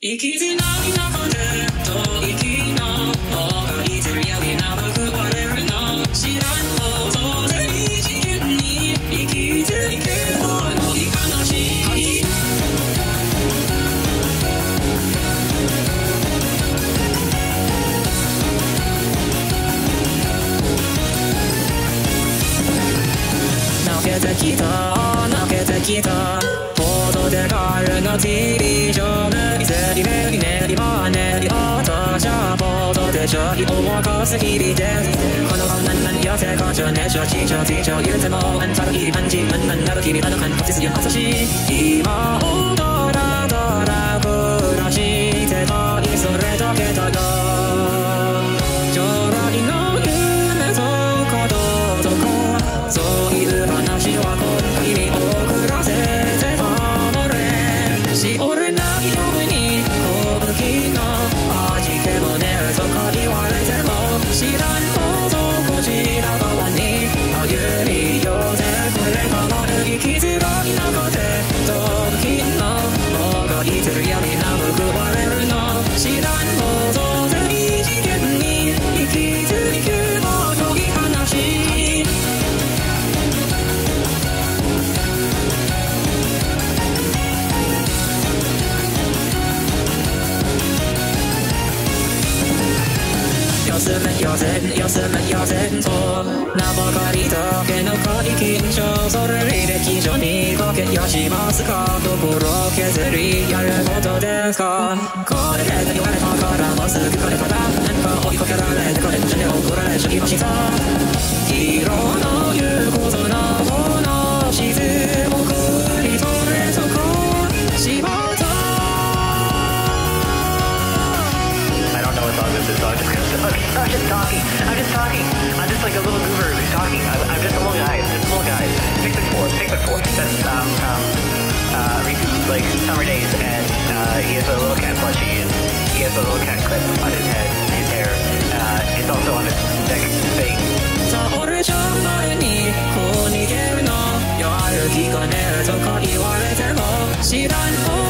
息づない中で吐息の方がいつより長く割れるの知らんほどで異次元に生きづけほどに悲しい泣けてきた泣けてきた報道でかるの TV 上で見せり目に練りまねり落とした報道で正義を沸かす日々ですこのなんなんやせかじゃねしょちちょちちょ言うてもあんたの日々自分なんなる日々の感覚すよ優しい今をドラドラ暮らしてたいそれだけだよ将来の夢とこととかそういう話はこの日々遅らせてたのれしおれないように小麦の味気もねえとか言われても知らんほどこちら側に歩み寄せくれたまる生きづらい中で時の方がいつより長く割れるの知らんほどで異次元に生きづけもどい話休めと名ばかりだけの解禁書それ履歴書に書けやしますか心削りやることですかこれで言われたからもうすぐこれから何か追いかけられてこれじゃね怒られちゃいました色の言うことのもの静黙にそれとこしまった I don't know what song this is, so I'm just talking. I'm just like a little goober who's talking. I'm just a little guy. Pick the four. That's Riku's like summer days, and he has a little cat plushie, and he has a little cat clip on his head, his hair. It's also on his neck thing. 俺じゃ前にこう逃げるの夜歩きがねえとか言われても知らん